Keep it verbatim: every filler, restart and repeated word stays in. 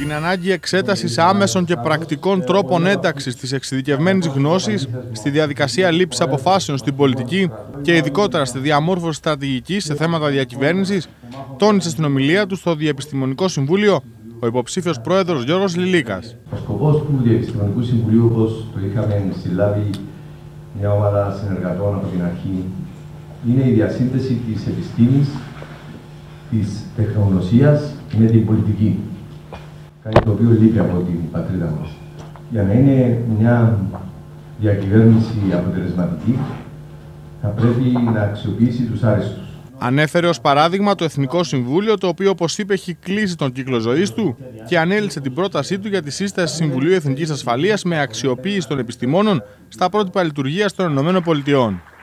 την ανάγκη εξέτασης άμεσων και πρακτικών τρόπων ένταξης της εξειδικευμένης γνώσης στη διαδικασία λήψης αποφάσεων στην πολιτική και ειδικότερα στη διαμόρφωση στρατηγικής σε θέματα διακυβέρνησης, τόνισε στην ομιλία του στο Διεπιστημονικό Συμβούλιο ο υποψήφιος πρόεδρος Γιώργος Λιλίκας. Ο σκοπός του Διεπιστημονικού Συμβουλίου, όπως το είχαμε συλλάβει μια ομάδα συνεργατών από την αρχή, είναι η διασύνδεση της επιστήμης, της τεχνογνωσίας με την πολιτική. Κάτι το οποίο λείπει από την πατρίδα μας. Για να είναι μια διακυβέρνηση αποτελεσματική, θα πρέπει να αξιοποιήσει τους άριστους. Ανέφερε ως παράδειγμα το Εθνικό Συμβούλιο, το οποίο, όπως είπε, έχει κλείσει τον κύκλο ζωής του και ανέλησε την πρότασή του για τη σύσταση Συμβουλίου Εθνικής Ασφαλείας με αξιοποίηση των επιστημόνων στα πρότυπα λειτουργίας των ΗΠΑ.